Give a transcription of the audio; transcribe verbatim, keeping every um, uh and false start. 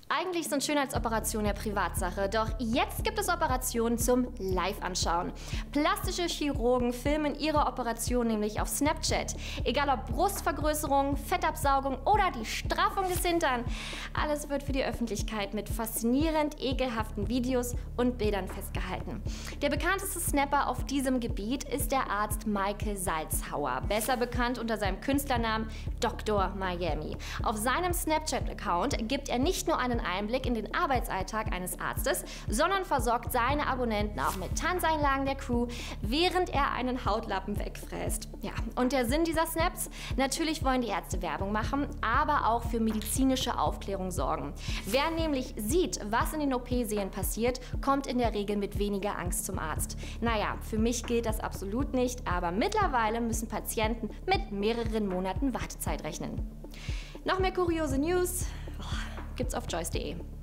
Eigentlich sind Schönheitsoperationen ja Privatsache, doch jetzt gibt es Operationen zum Live-Anschauen. Plastische Chirurgen filmen ihre Operation nämlich auf Snapchat. Egal ob Brustvergrößerung, Fettabsaugung oder die Straffung des Hintern. Alles wird für die Öffentlichkeit mit faszinierend ekelhaften Videos und Bildern festgehalten. Der bekannteste Snapper auf diesem Gebiet ist der Arzt Michael Salzhauer, besser bekannt unter seinem Künstlernamen Doktor Miami. Auf seinem Snapchat-Account gibt er nicht nur einen Einblick in den Arbeitsalltag eines Arztes, sondern versorgt seine Abonnenten auch mit Tanzeinlagen der Crew, während er einen Hautlappen wegfräst. Ja, und der Sinn dieser Snaps? Natürlich wollen die Ärzte Werbung machen, aber auch für medizinische Aufklärung sorgen. Wer nämlich sieht, was in den O P-Sälen passiert, kommt in der Regel mit weniger Angst zum Arzt. Naja, für mich gilt das absolut nicht, aber mittlerweile müssen Patienten mit mehreren Monaten Wartezeit rechnen. Noch mehr kuriose News gibt's auf Joyce punkt de.